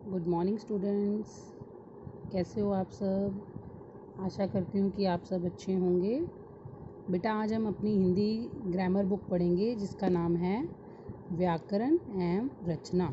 Good morning students. कैसे हो आप सब? आशा करती हूँ कि आप सब अच्छे होंगे। बेटा आज हम अपनी हिंदी ग्रामर बुक पढ़ेंगे जिसका नाम है व्याकरण एवं रचना।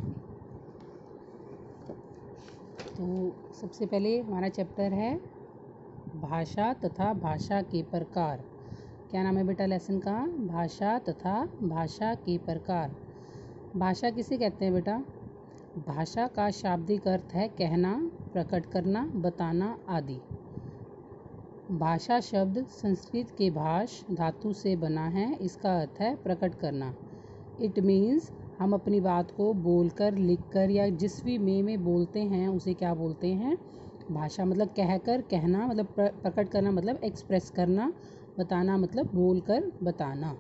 तो सबसे पहले हमारा चैप्टर है भाषा तथा भाषा के प्रकार। क्या नाम है बेटा लेसन का? भाषा तथा भाषा के प्रकार। भाषा किसे कहते हैं बेटा? भाषा का शाब्दिक अर्थ है कहना, प्रकट करना, बताना आदि। भाषा शब्द संस्कृत के भाष धातु से बना है। इसका अर्थ है प्रकट करना। इट मीन्स हम अपनी बात को बोलकर, लिखकर या जिस भी में बोलते हैं उसे क्या बोलते हैं? भाषा। मतलब कहकर, कहना मतलब प्रकट करना मतलब एक्सप्रेस करना, बताना मतलब बोलकर बताना।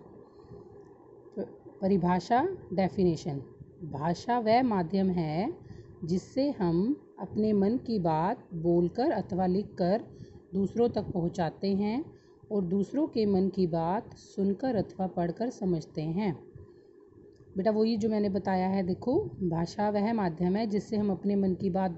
परिभाषा डेफिनेशन। भाषा वह माध्यम है जिससे हम अपने मन की बात बोलकर अथवा लिखकर दूसरों तक पहुंचाते हैं और दूसरों के मन की बात सुनकर अथवा पढ़कर समझते हैं। बेटा वही जो मैंने बताया है, देखो भाषा वह माध्यम है जिससे हम अपने मन की बात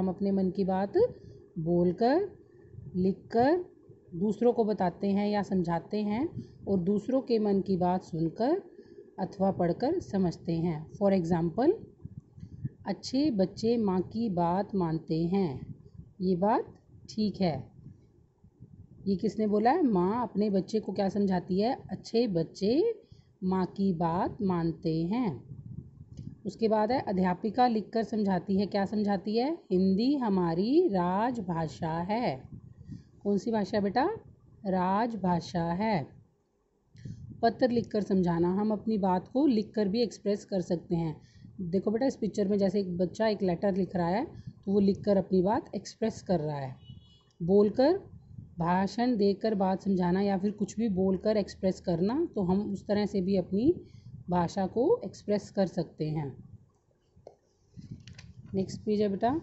बोलकर लिखकर दूसरों को बताते हैं या समझाते हैं और दूसरों के मन की बात सुनकर अथवा पढ़कर समझते हैं। फॉर एग्ज़ाम्पल, अच्छे बच्चे माँ की बात मानते हैं। ये बात ठीक है। ये किसने बोला है? माँ अपने बच्चे को क्या समझाती है? अच्छे बच्चे माँ की बात मानते हैं। उसके बाद है अध्यापिका लिखकर समझाती है। क्या समझाती है? हिंदी हमारी राजभाषा है। कौन सी भाषा बेटा? राजभाषा है। पत्र लिखकर समझाना, हम अपनी बात को लिखकर भी एक्सप्रेस कर सकते हैं। देखो बेटा इस पिक्चर में जैसे एक बच्चा एक लेटर लिख रहा है तो वो लिखकर अपनी बात एक्सप्रेस कर रहा है। बोलकर, भाषण देकर बात समझाना या फिर कुछ भी बोलकर एक्सप्रेस करना, तो हम उस तरह से भी अपनी भाषा को एक्सप्रेस कर सकते हैं। नेक्स्ट पेज है बेटा,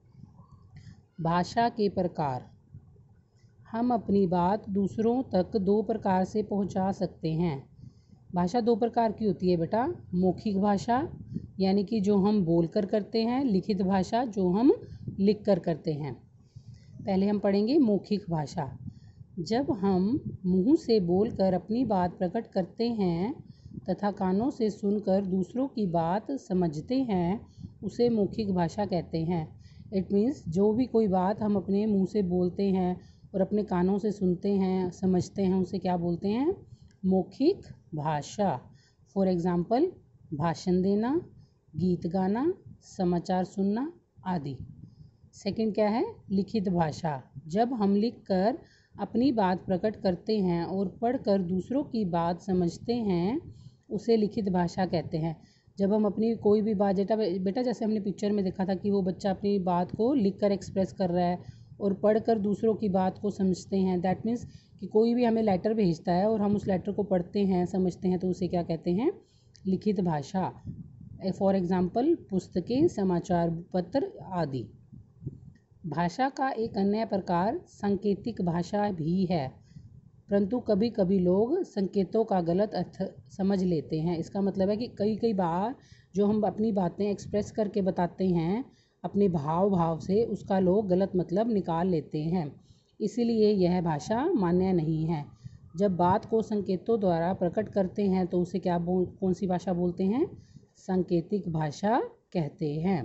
भाषा के प्रकार। हम अपनी बात दूसरों तक दो प्रकार से पहुंचा सकते हैं। भाषा दो प्रकार की होती है बेटा। मौखिक भाषा यानी कि जो हम बोलकर करते हैं, लिखित भाषा जो हम लिखकर करते हैं। पहले हम पढ़ेंगे मौखिक भाषा। जब हम मुंह से बोलकर अपनी बात प्रकट करते हैं तथा कानों से सुनकर दूसरों की बात समझते हैं उसे मौखिक भाषा कहते हैं। इट मीन्स जो भी कोई बात हम अपने मुंह से बोलते हैं और अपने कानों से सुनते हैं, समझते हैं, उसे क्या बोलते हैं? मौखिक भाषा। फॉर एग्ज़ाम्पल, भाषण देना, गीत गाना, समाचार सुनना आदि। सेकंड क्या है? लिखित भाषा। जब हम लिखकर अपनी बात प्रकट करते हैं और पढ़कर दूसरों की बात समझते हैं उसे लिखित भाषा कहते हैं। जब हम अपनी कोई भी बात, बेटा जैसे हमने पिक्चर में देखा था कि वो बच्चा अपनी बात को लिखकर एक्सप्रेस कर रहा है और पढ़कर दूसरों की बात को समझते हैं। दैट मीन्स कि कोई भी हमें लेटर भेजता है और हम उस लेटर को पढ़ते हैं, समझते हैं, तो उसे क्या कहते हैं? लिखित भाषा। फॉर एग्ज़ाम्पल, पुस्तकें, समाचार पत्र आदि। भाषा का एक अन्य प्रकार सांकेतिक भाषा भी है, परंतु कभी कभी लोग संकेतों का गलत अर्थ समझ लेते हैं। इसका मतलब है कि कई बार जो हम अपनी बातें एक्सप्रेस करके बताते हैं अपने भाव से, उसका लोग गलत मतलब निकाल लेते हैं। इसीलिए यह भाषा मान्य नहीं है। जब बात को संकेतों द्वारा प्रकट करते हैं तो उसे कौन सी भाषा बोलते हैं? सांकेतिक भाषा कहते हैं।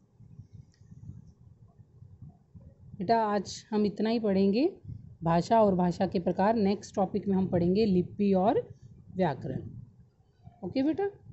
बेटा आज हम इतना ही पढ़ेंगे, भाषा और भाषा के प्रकार। नेक्स्ट टॉपिक में हम पढ़ेंगे लिपि और व्याकरण। ओके बेटा।